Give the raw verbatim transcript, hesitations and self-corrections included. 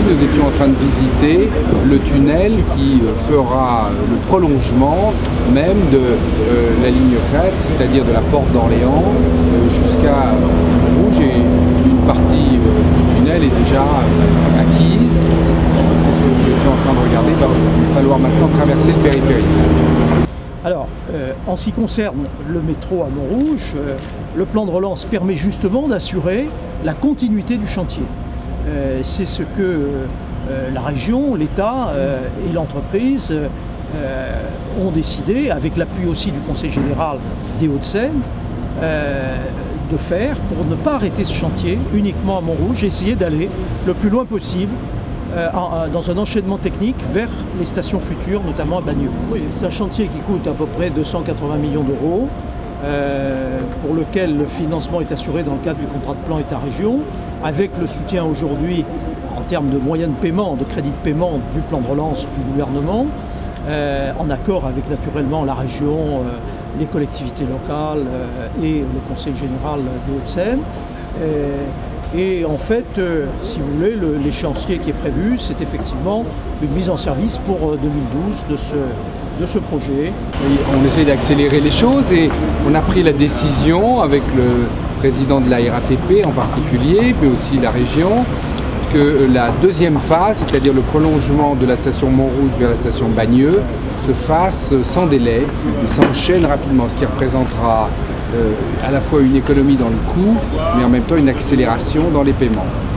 nous étions en train de visiter le tunnel qui fera le prolongement même de euh, la ligne quatre, c'est-à-dire de la porte d'Orléans euh, jusqu'à Montrouge, et une partie euh, du tunnel est déjà euh, acquise. C'est ce que nous étions en train de regarder. Il va falloir maintenant traverser le périphérique. Alors, euh, en ce qui concerne le métro à Montrouge, euh, le plan de relance permet justement d'assurer la continuité du chantier. Euh, C'est ce que euh, la région, l'État euh, et l'entreprise euh, ont décidé, avec l'appui aussi du Conseil général des Hauts-de-Seine, euh, de faire pour ne pas arrêter ce chantier uniquement à Montrouge et essayer d'aller le plus loin possible euh, en, dans un enchaînement technique vers les stations futures, notamment à Bagneux. Oui, c'est un chantier qui coûte à peu près deux cent quatre-vingts millions d'euros, euh, pour lequel le financement est assuré dans le cadre du contrat de plan État-région, avec le soutien aujourd'hui en termes de moyens de paiement, de crédits de paiement du plan de relance du gouvernement, euh, en accord avec naturellement la région, euh, les collectivités locales euh, et le Conseil général des Hauts-de-Seine. Euh, et en fait, euh, si vous voulez, l'échéancier qui est prévu, c'est effectivement une mise en service pour euh, deux mille douze de ce, de ce projet. Et on essaie d'accélérer les choses et on a pris la décision avec le président de la R A T P en particulier, mais aussi la région, que la deuxième phase, c'est-à-dire le prolongement de la station Montrouge vers la station Bagneux, se fasse sans délai et s'enchaîne rapidement, ce qui représentera euh, à la fois une économie dans le coût, mais en même temps une accélération dans les paiements.